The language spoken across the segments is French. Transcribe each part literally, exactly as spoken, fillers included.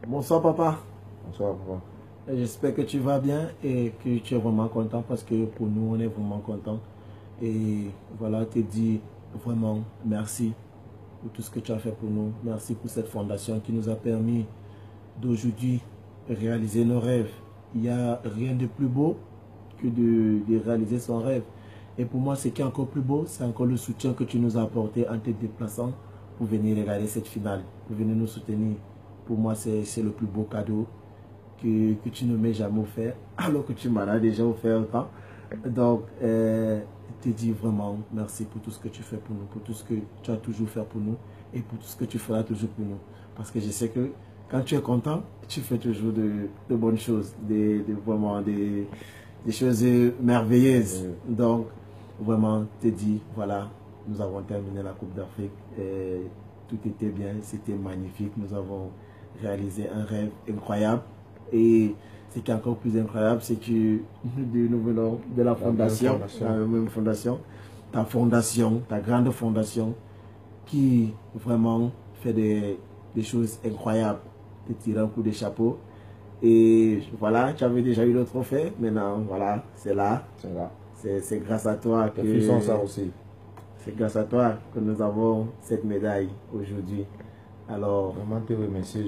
Bonsoir papa. Bonsoir papa. J'espère que tu vas bien et que tu es vraiment content parce que pour nous on est vraiment content. Et voilà, te dis vraiment merci pour tout ce que tu as fait pour nous. Merci pour cette fondation qui nous a permis d'aujourd'hui réaliser nos rêves. Il n'y a rien de plus beau que de, de réaliser son rêve. Et pour moi, ce qui est encore plus beau, c'est encore le soutien que tu nous as apporté en te déplaçant pour venir regarder cette finale, pour venir nous soutenir. Pour moi, c'est le plus beau cadeau que, que tu ne m'as jamais offert, alors que tu m'en as déjà offert autant. Donc, euh, je te dis vraiment merci pour tout ce que tu fais pour nous, pour tout ce que tu as toujours fait pour nous et pour tout ce que tu feras toujours pour nous. Parce que je sais que quand tu es content, tu fais toujours de, de bonnes choses, des, de, vraiment des, des choses merveilleuses. Oui. Donc, vraiment, te dis, voilà, nous avons terminé la Coupe d'Afrique. Tout était bien, c'était magnifique. Nous avons réalisé un rêve incroyable. Et ce qui est encore plus incroyable, c'est que nous venons de la fondation, la même fondation, ta fondation, ta grande fondation, qui vraiment fait des, des choses incroyables, te tirer un coup de chapeau. Et voilà, tu avais déjà eu le trophée, maintenant voilà, c'est là. C'est là. C'est grâce à toi que... Les filles sont ça aussi. C'est grâce à toi que nous avons cette médaille aujourd'hui. Alors... Vraiment te remercier de,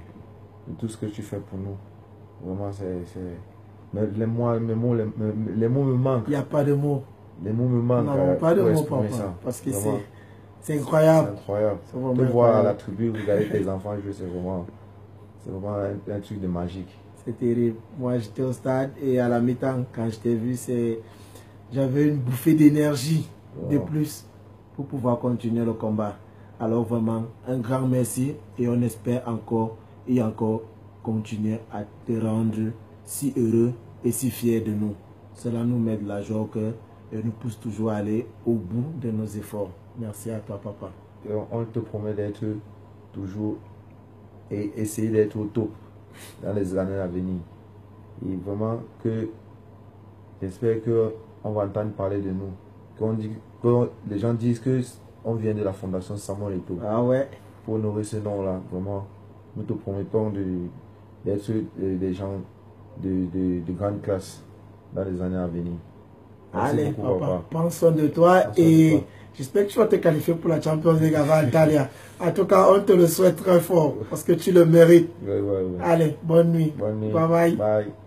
de tout ce que tu fais pour nous. Vraiment, c'est... Mais les mots, les, mots, les, les mots me manquent. Il n'y a pas de mots. Les mots me manquent. Nous n'avons pas de mots, papa. Ça. Parce que c'est incroyable. C'est incroyable. Te voir à la tribune, regarder tes enfants jouer, c'est vraiment, vraiment un, un truc de magique. C'est terrible. Moi, j'étais au stade et à la mi-temps, quand je t'ai vu, j'avais une bouffée d'énergie wow. de plus pour pouvoir continuer le combat. Alors vraiment, un grand merci et on espère encore et encore continuer à te rendre si heureux et si fiers de nous. Cela nous met de la joie au cœur et nous pousse toujours à aller au bout de nos efforts. Merci à toi, papa. Et on te promet d'être toujours et essayer d'être au top dans les années à venir. Et vraiment que j'espère qu'on va entendre parler de nous. Qu'on dit, que les gens disent que on vient de la fondation Samuel Eto'o. Ah ouais. Pour honorer ce nom-là, vraiment, nous te promettons d'être de, des gens de, de, de grande classe dans les années à venir. Merci Allez, beaucoup, papa, papa. Prends soin de toi Prends et j'espère que tu vas te qualifier pour la Champions League avant Italia. En tout cas, on te le souhaite très fort parce que tu le mérites. Ouais, ouais, ouais. Allez, bonne nuit. Bonne nuit. Bye bye. Bye.